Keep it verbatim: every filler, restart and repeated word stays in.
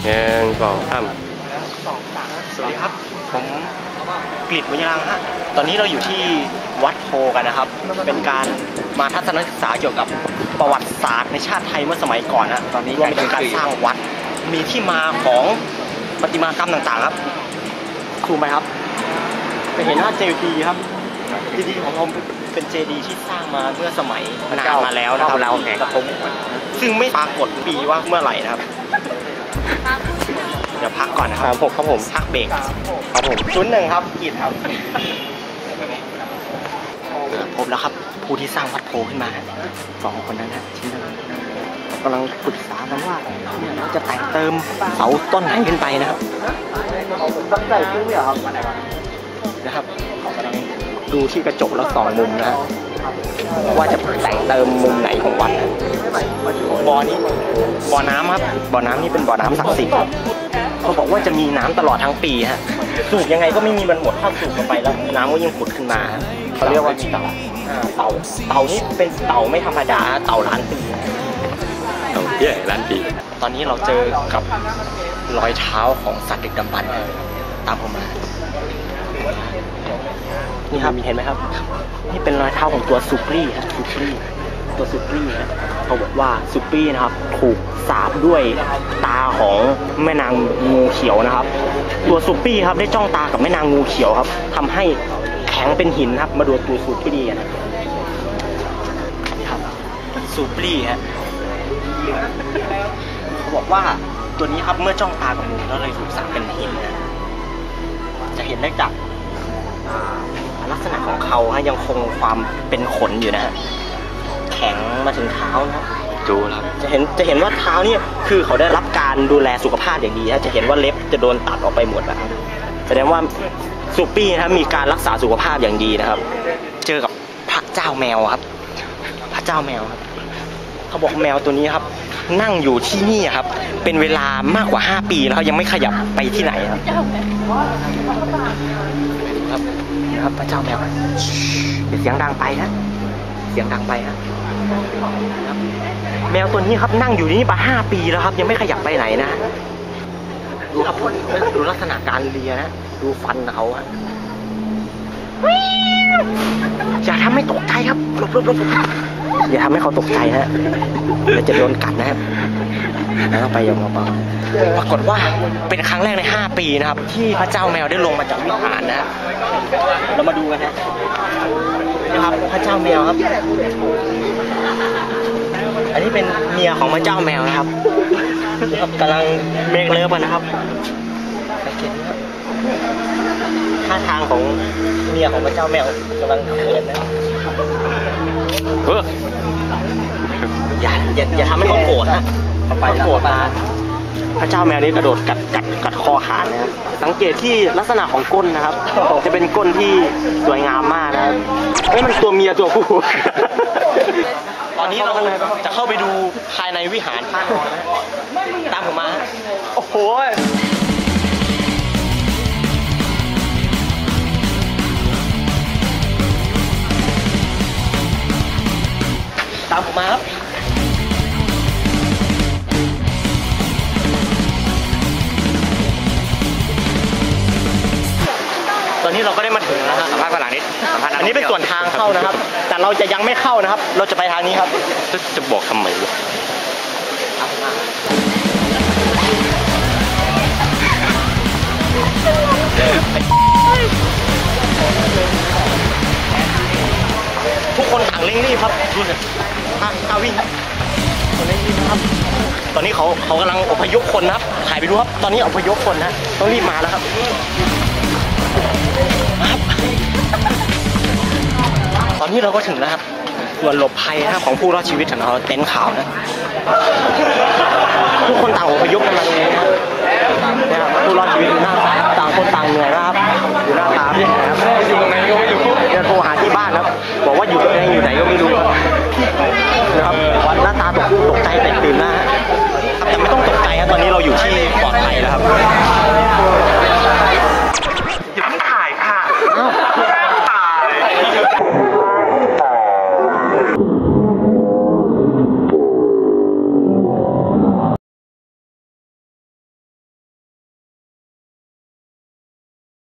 หนึ่งสองสามสวัสดีครับผมกฤษ วิญญาณฮะตอนนี้เราอยู่ที่วัดโพกันนะครับเป็นการมาทัศนศึกษาเกี่ยวกับประวัติศาสตร์ในชาติไทยเมื่อสมัยก่อนนะตอนนี้รวมไปถึงการสร้างวัดมีที่มาของประติมากรรมต่างๆครับถูกไหมครับจะเห็นว่าเจดีย์ครับเจดีย์ของเราเป็นเจดีย์ที่สร้างมาเมื่อสมัยนานมาแล้วนะครับเราแห่งกระทงซึ่งไม่ปรากฏปีว่าเมื่อไหร่นะครับเดี๋ยวพักก่อนนะครับผมครับผมพักเบรกครับผมชุดหนึ่งครับกีดครับพบแล้วครับผู้ที่สร้างวัดโพขึ้นมาสองคนนั้นนะชิ้นนั้นกำลังปรึกษากันว่าเนี่ยเราจะแต่งเติมเสาต้นไหนขึ้นไปนะครับตั้งใจขึ้นไม่เหรอครับนะครับกำลังดูที่กระจกแล้วสองมุมนะว่าจะแต่งเติมมุมไหนของวัดนะบ่อนี้บ่อน้ำครับบ่อน้ำนี่เป็นบ่อน้ำศักดิ์สิทธิ์ครับเขาบอกว่าจะมีน้ำตลอดทั้งปีฮะสูบยังไงก็ไม่มีมันหมดถ้าสูบลงไปแล้วน้ำก็ยังผุดขึ้นมาเขาเรียกว่าเต่าเต่าเต่านี่เป็นเต่าไม่ธรรมดาเต่าล้านปีเต่าเย่ล้านปีตอนนี้เราเจอกับรอยเท้าของสัตว์ดึกดำบรรพ์ตามผมมานี่ครับเห็นไหมครับนี่เป็นรอยเท้าของตัวซูปรี่ฮะซูปรี่ตัวซูปรี่ฮะเขาบอกว่าซูปรี่นะครับถูกสาปด้วยตาของแม่นางงูเขียวนะครับตัวซูปรี่ครับได้จ้องตากับแม่นางงูเขียวครับทำให้แข็งเป็นหินครับมาดูตัวซูปรี่นะนี่ครับซูปรี่ฮะเขาบอกว่าตัวนี้ครับเมื่อจ้องตากับงูแล้วเลยถูกสาปเป็นหินนะจะเห็นได้จากลักษณะของเขาฮะยังคงความเป็นขนอยู่นะฮะแข็งมาถึงเท้านะจูครับจะเห็นจะเห็นว่าเท้านี่คือเขาได้รับการดูแลสุขภาพอย่างดีฮะจะเห็นว่าเล็บจะโดนตัดออกไปหมดแล้วแสดงว่าซูปี้นะครับมีการรักษาสุขภาพอย่างดีนะครับเจอกับพระเจ้าแมวครับพระเจ้าแมวครับเขาบอกแมวตัวนี้ครับนั่งอยู่ที่นี่ครับเป็นเวลามากกว่าห้าปีแล้วยังไม่ขยับไปที่ไหนครับครับนะครับพระเจ้าแมวอย่าเสียงดังไปนะเสียงดังไปฮะแมวตัวนี้ครับนั่งอยู่นี่มาห้าปีแล้วครับยังไม่ขยับไปไหนนะดูครับดูลักษณะการเลียนะดูฟันเขาฮะอย่าทำให้ตกใจครับหลบหลบหลบอย่าทำให้เขาตกใจฮะเดี๋ยวจะโดนกัดนะครับนะไปอย่างเบาๆปรากฏว่าเป็นครั้งแรกในห้าปีนะครับที่พระเจ้าแมวได้ลงมาจากวิหารนะเรามาดูกันนะนะครับพระเจ้าแมวครับอันนี้เป็นเมียของพระเจ้าแมวนะครับกำลังเมคเลิฟกันนะครับท่าทางของเมียของพระเจ้าแมวกำลังเขินนะเอออย่าอย่าอย่าทำให้เขาโกรธนะเขาโกรธมาพระเจ้าแมวนี้กระโดดกัดกัดกัดคอขาดนะครับสังเกตที่ลักษณะของก้นนะครับจะเป็นก้นที่สวยงามมากนะครับไม่มันตัวเมียตัวผู้ตอนนี้เราจะเข้าไปดูภายในวิหารพระนอนนะตามผมมาโอ้โหตามผมมาครับตอนนี้เราก็ได้มาถึงแล้วฮะสัมภาษณ์ฝรั่งนิดสัมภาษณ์อันนี้เป็นส่วนทางเข้านะครับแต่เราจะยังไม่เข้านะครับเราจะไปทางนี้ครับจะบอกทำไมวะทุกคนต่างเร่งรีบครับดูสิถ้าถ้าวิ่งคนเร่งรีบครับตอนนี้เขาเขากำลังอพยพคนนะครับถ่ายไปดูครับตอนนี้อพยพคนนะต้องรีบมาแล้วครับตอนนี้เราก็ถึงแล้วครับส่วนหลบภัยนะครับของผู้รอดชีวิตของเราเต็นท์ขาวนะทุกคนต่างอพยพกันมาเลยนะครับผู้รอดชีวิตหน้าตาต่างคนต่างเหนื่อยนะครับอยู่หน้าตาพี่นะครับอยู่ตรงไหนก็ไม่รู้เดี๋ยวโทรหาที่บ้านครับบอกว่าอยู่ตรงไหนอยู่ไหนก็ไม่รู้นะครับหน้าตาตกตกใจแตกตื่นนะฮะแต่ไม่ต้องตกใจครับตอนนี้เราอยู่ที่ปลอดภัยแล้วครับอย่าเพิ่งถ่ายค่ะถ่าย